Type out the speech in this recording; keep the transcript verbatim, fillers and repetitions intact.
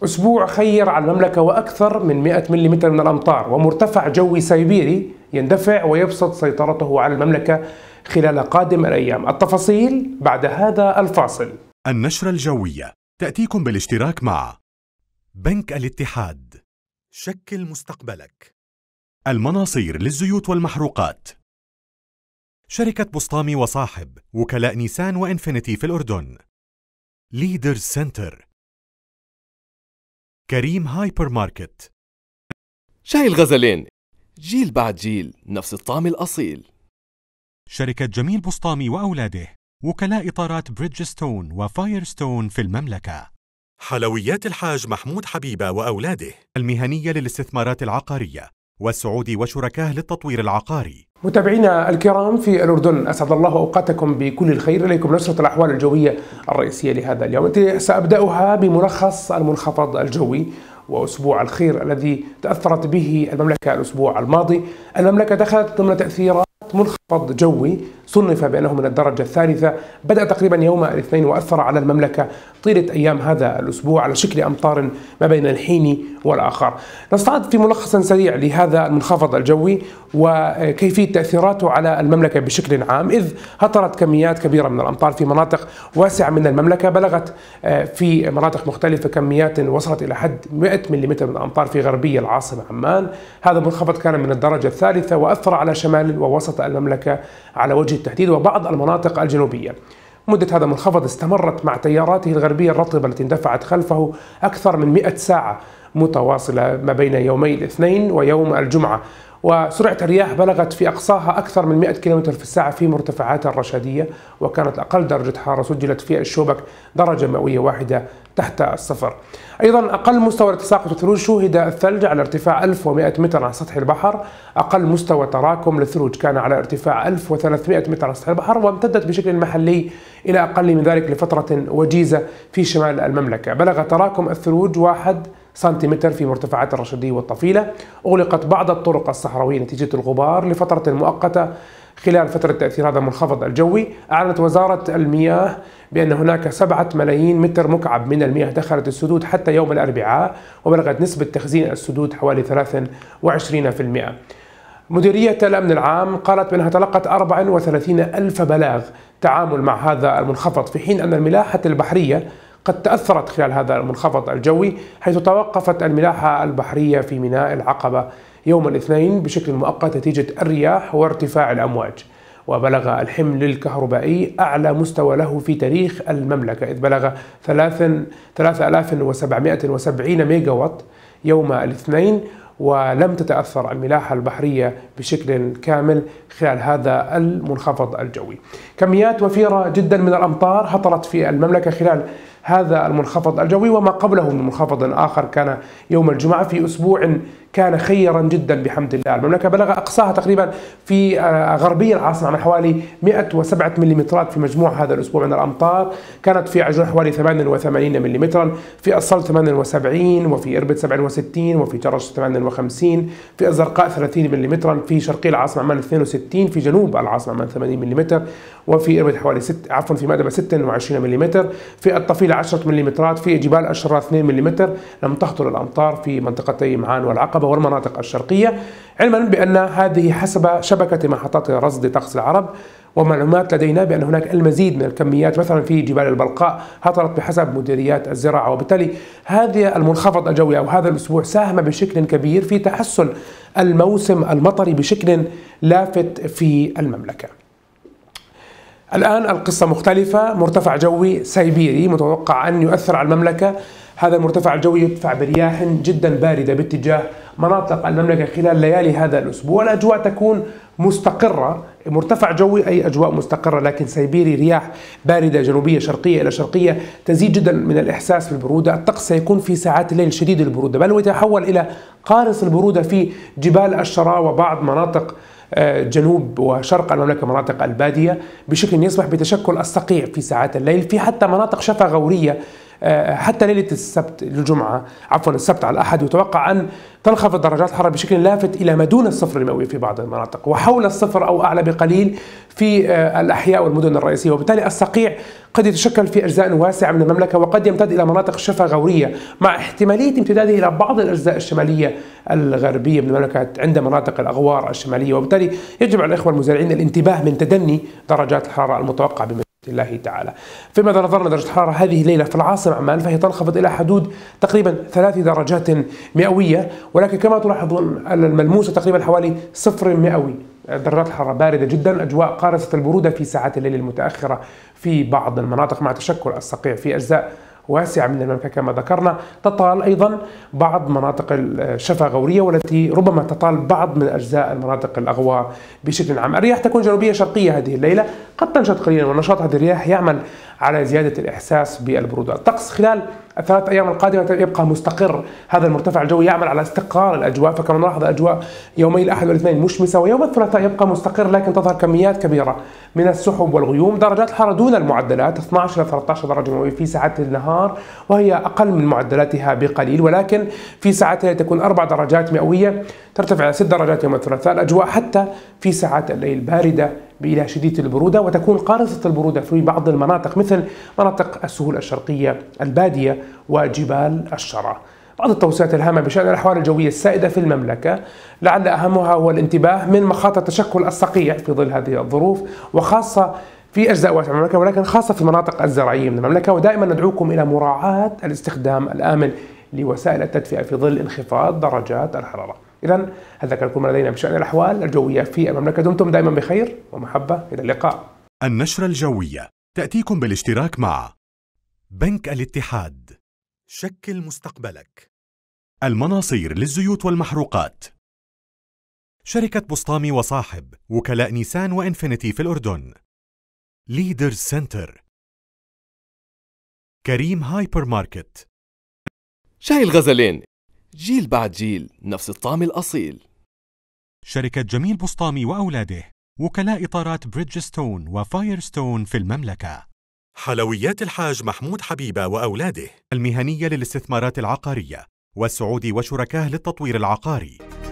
أسبوع خير على المملكة وأكثر من مئة ملم من الأمطار، ومرتفع جوي سيبيري يندفع ويبسط سيطرته على المملكة خلال قادم الأيام. التفاصيل بعد هذا الفاصل. النشرة الجوية تأتيكم بالاشتراك مع بنك الاتحاد، شكل مستقبلك، المناصير للزيوت والمحروقات، شركة بسطامي وصاحب، وكلاء نيسان وإنفينيتي في الأردن، ليدرز سنتر، كريم هايبر ماركت. شاي الغزلين، جيل بعد جيل نفس الطعم الأصيل. شركة جميل بسطامي وأولاده، وكلاء إطارات بريدجستون وفايرستون في المملكة. حلويات الحاج محمود حبيبة وأولاده، المهنية للاستثمارات العقارية، والسعودي وشركاه للتطوير العقاري. متابعينا الكرام في الأردن، أسعد الله أوقاتكم بكل الخير. إليكم نشرة الأحوال الجوية الرئيسية لهذا اليوم، التي سأبدأها بملخص المنخفض الجوي وأسبوع الخير الذي تأثرت به المملكة الأسبوع الماضي. المملكة دخلت ضمن تأثيرات منخفض جوي صنف بأنه من الدرجة الثالثة، بدأ تقريبا يوم الاثنين وأثر على المملكة طيلة أيام هذا الأسبوع على شكل أمطار ما بين الحين والآخر. نستعرض في ملخص سريع لهذا المنخفض الجوي وكيفية تأثيراته على المملكة بشكل عام، إذ هطلت كميات كبيرة من الأمطار في مناطق واسعة من المملكة، بلغت في مناطق مختلفة كميات وصلت إلى حد مئة ملم من الأمطار في غربية العاصمة عمان. هذا المنخفض كان من الدرجة الثالثة وأثر على شمال ووسط المملكة على وجه التحديد وبعض المناطق الجنوبية. مدة هذا المنخفض استمرت مع تياراته الغربية الرطبة التي اندفعت خلفه أكثر من مئة ساعة متواصلة ما بين يومي الاثنين ويوم الجمعة، وسرعة الرياح بلغت في أقصاها أكثر من مئة كيلومتر في الساعة في مرتفعات الرشادية، وكانت أقل درجة حرارة سجلت في الشوبك درجة مئوية واحدة تحت الصفر. أيضا أقل مستوى لتساقط الثلوج شوهد الثلج على ارتفاع ألف ومئة متر عن سطح البحر. أقل مستوى تراكم للثلوج كان على ارتفاع ألف وثلاثمئة متر عن سطح البحر، وامتدت بشكل محلي إلى أقل من ذلك لفترة وجيزة في شمال المملكة. بلغ تراكم الثلوج واحد سنتيمتر في مرتفعات الرشدية والطفيلة. أغلقت بعض الطرق الصحراوية نتيجة الغبار لفترة مؤقتة خلال فترة تأثير هذا المنخفض الجوي. أعلنت وزارة المياه بأن هناك سبعة ملايين متر مكعب من المياه دخلت السدود حتى يوم الأربعاء، وبلغت نسبة تخزين السدود حوالي ثلاثة وعشرين بالمئة. مديرية الأمن العام قالت بأنها تلقت أربعة وثلاثين ألف بلاغ تعامل مع هذا المنخفض، في حين أن الملاحة البحرية قد تأثرت خلال هذا المنخفض الجوي، حيث توقفت الملاحة البحرية في ميناء العقبة يوم الاثنين بشكل مؤقت نتيجة الرياح وارتفاع الأمواج. وبلغ الحمل الكهربائي أعلى مستوى له في تاريخ المملكة، إذ بلغ ثلاثة آلاف وسبعمئة وسبعين ميجا وات يوم الاثنين، ولم تتأثر الملاحة البحرية بشكل كامل خلال هذا المنخفض الجوي. كميات وفيرة جدا من الأمطار هطلت في المملكة خلال هذا المنخفض الجوي وما قبله من منخفض آخر كان يوم الجمعة في أسبوع كان خيرا جدا بحمد الله. المملكة بلغ أقصاها تقريبا في غربية العاصمة من حوالي مئة وسبعة مليمترات في مجموع هذا الأسبوع من الأمطار. كانت في عجلون حوالي ثمانية وثمانين مليمترا، في الصلت ثمانية وسبعين، وفي إربد سبعة وستين، وفي جرش ثمانية وخمسين، في الزرقاء ثلاثين مليمترا، في شرقي العاصمة عمان اثنين وستين، في جنوب العاصمة عمان ثمانين مليمتر، وفي إربد حوالي ست عفوا في مأدبة ستة وعشرين مليمتر، في الطفيلة عشرة مليمترات، في جبال الشرار اثنين مليمتر. لم تهطل الأمطار في منطقتي معان والعقبة والمناطق الشرقية، علما بأن هذه حسب شبكة محطات رصد طقس العرب. ومعلومات لدينا بأن هناك المزيد من الكميات مثلا في جبال البلقاء هطلت بحسب مديريات الزراعة، وبالتالي هذا المنخفض الجوي أو هذا الأسبوع ساهم بشكل كبير في تحسن الموسم المطري بشكل لافت في المملكة. الآن القصة مختلفة. مرتفع جوي سيبيري متوقع أن يؤثر على المملكة. هذا المرتفع الجوي يدفع برياح جدا باردة باتجاه مناطق المملكة خلال ليالي هذا الأسبوع. الأجواء تكون مستقرة، مرتفع جوي أي أجواء مستقرة، لكن سيبيري رياح باردة جنوبية شرقية إلى شرقية تزيد جدا من الإحساس بالبرودة. الطقس سيكون في ساعات الليل شديد البرودة، بل ويتحول إلى قارص البرودة في جبال الشراء وبعض مناطق جنوب وشرق المملكة، مناطق البادية، بشكل يسمح بتشكل الصقيع في ساعات الليل. في حتى مناطق شفا غورية حتى ليلة السبت الجمعة عفوا السبت على الأحد يتوقع أن تنخفض درجات الحرارة بشكل لافت إلى ما دون الصفر المئوي في بعض المناطق وحول الصفر أو أعلى بقليل في الأحياء والمدن الرئيسية، وبالتالي الصقيع قد يتشكل في أجزاء واسعة من المملكة وقد يمتد إلى مناطق شفا غورية مع احتمالية امتداده إلى بعض الأجزاء الشمالية الغربية من المملكة عند مناطق الأغوار الشمالية. وبالتالي يجب على الإخوة المزارعين الانتباه من تدني درجات الحرارة المتوقعة بمشيئة الله تعالى. فيما إذا نظرنا درجة الحرارة هذه الليلة في العاصمة عمان فهي تنخفض إلى حدود تقريبا ثلاث درجات مئوية، ولكن كما تلاحظون الملموسة تقريبا حوالي صفر مئوي. درجات الحرارة باردة جدا، أجواء قارصة البرودة في ساعات الليل المتأخرة في بعض المناطق مع تشكل الصقيع في أجزاء واسعة من المملكة كما ذكرنا. تطال أيضا بعض مناطق الشفا غورية والتي ربما تطال بعض من أجزاء المناطق الأغوار بشكل عام. الرياح تكون جنوبية شرقية هذه الليلة، قد تنشط قليلا، ونشاط هذه الرياح يعمل على زيادة الإحساس بالبرودة. الطقس خلال الثلاث أيام القادمة يبقى مستقر، هذا المرتفع الجوي يعمل على استقرار الأجواء، فكما نلاحظ أجواء يومي الأحد والاثنين مشمسة، ويوم الثلاثاء يبقى مستقر لكن تظهر كميات كبيرة من السحب والغيوم. درجات الحرارة دون المعدلات اثني عشر إلى ثلاثة عشر درجة مئوية في ساعات النهار، وهي أقل من معدلاتها بقليل، ولكن في ساعاتها تكون أربع درجات مئوية، ترتفع إلى ست درجات يوم الثلاثاء. الأجواء حتى في ساعات الليل باردة إلى شديدة البرودة، وتكون قارصة البرودة في بعض المناطق مثل مناطق السهول الشرقية البادية وجبال الشرى. بعض التوصيات الهامة بشأن الأحوال الجوية السائدة في المملكة، لعل أهمها هو الانتباه من مخاطر تشكل الصقيع في ظل هذه الظروف، وخاصة في أجزاء واسعة من المملكة، ولكن خاصة في المناطق الزراعية من المملكة. ودائما ندعوكم إلى مراعاة الاستخدام الآمن لوسائل التدفئة في ظل انخفاض درجات الحرارة. إذن هذا كان كل ما لدينا بشأن الأحوال الجوية في المملكة. دمتم دائما بخير ومحبة، إلى اللقاء. النشرة الجوية تأتيكم بالاشتراك مع بنك الاتحاد، شكل مستقبلك، المناصير للزيوت والمحروقات، شركة بسطامي وصاحب، وكلاء نيسان وإنفينيتي في الأردن، ليدرز سنتر، كريم هايبر ماركت، شاي الغزلين، جيل بعد جيل نفس الطعم الأصيل. شركة جميل بسطامي وأولاده، وكلاء إطارات بريدجستون وفايرستون في المملكة. حلويات الحاج محمود حبيبة وأولاده، المهنية للاستثمارات العقارية، والسعودي وشركاه للتطوير العقاري.